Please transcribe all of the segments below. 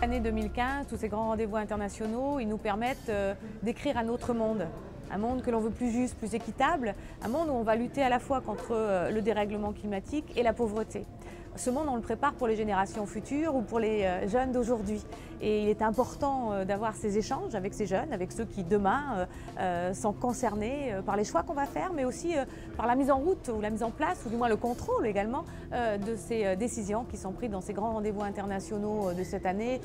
année 2015, tous ces grands rendez-vous internationaux, ils nous permettent d'écrire un autre monde. Un monde que l'on veut plus juste, plus équitable, un monde où on va lutter à la fois contre le dérèglement climatique et la pauvreté. Ce monde, on le prépare pour les générations futures ou pour les jeunes d'aujourd'hui. Et il est important d'avoir ces échanges avec ces jeunes, avec ceux qui demain sont concernés par les choix qu'on va faire, mais aussi par la mise en route ou la mise en place, ou du moins le contrôle également de ces décisions qui sont prises dans ces grands rendez-vous internationaux de cette année.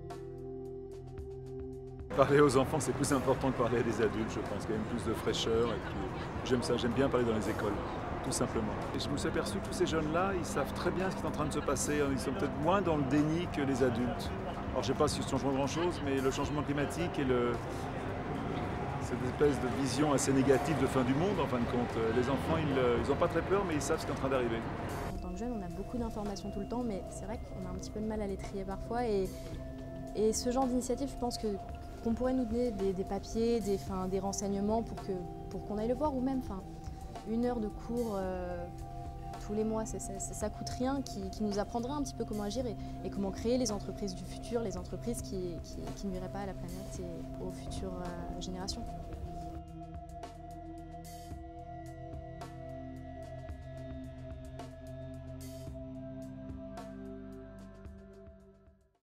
Parler aux enfants, c'est plus important que parler à des adultes, je pense qu'il y a même plus de fraîcheur et puis j'aime ça, j'aime bien parler dans les écoles, tout simplement. Et je me suis aperçu que tous ces jeunes-là, ils savent très bien ce qui est en train de se passer, ils sont peut-être moins dans le déni que les adultes. Alors je ne sais pas si ça change grand-chose, mais le changement climatique et cette espèce de vision assez négative de fin du monde, en fin de compte, les enfants, ils n'ont pas très peur, mais ils savent ce qui est en train d'arriver. En tant que jeune, on a beaucoup d'informations tout le temps, mais c'est vrai qu'on a un petit peu de mal à les trier parfois. Et ce genre d'initiative, je pense qu'on pourrait nous donner des papiers, des renseignements pour qu'on aille le voir, ou même une heure de cours tous les mois, ça coûte rien, qui nous apprendrait un petit peu comment agir et comment créer les entreprises du futur, les entreprises qui nuiraient pas à la planète et aux futures générations.